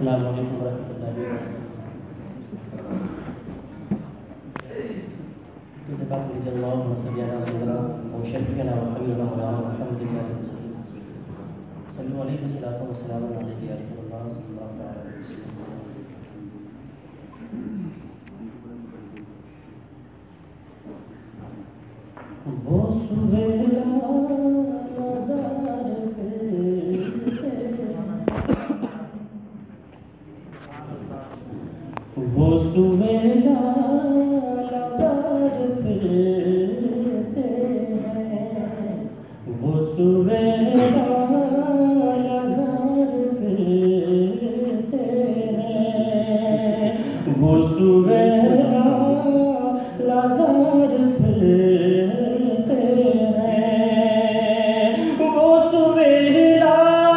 अस्सलामु अलैकुम वरहमतुल्लाहि वबरकातुहू। वो सुवेला लज़ार फिरते हैं, वो सुवेला लज़ार फिरते हैं, वो सुवेला लज़ार फिरते हैं, वो सुवेला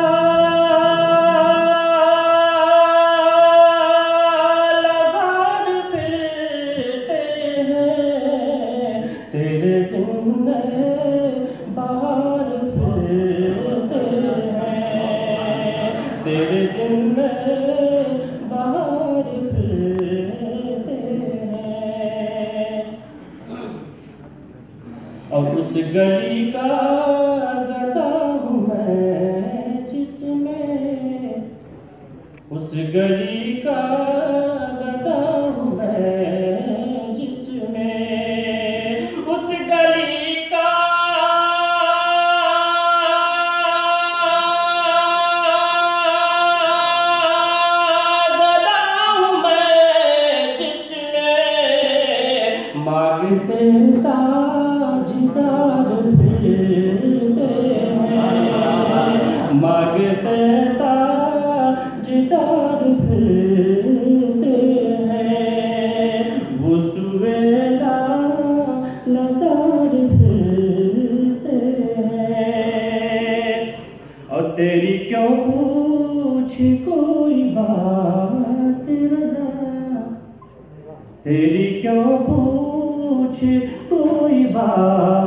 बाहर फिरते हैं, तेरे दिन में बाहर फिरते हैं। और उस गली का गदा हूँ मैं जिसमें, उस गली का गदा हूँ मैं जिसमें, उस गली का गदा हूँ मैं जिसमें, मांगते ताजदार फिरते हैं, मांगते ताजदार फिरते हैं, वो सुवेला लज़ार फिरते हैं। और तेरी क्यों पूछ कोई बात रज़ा, तेरी क्यों पूछ कोई बात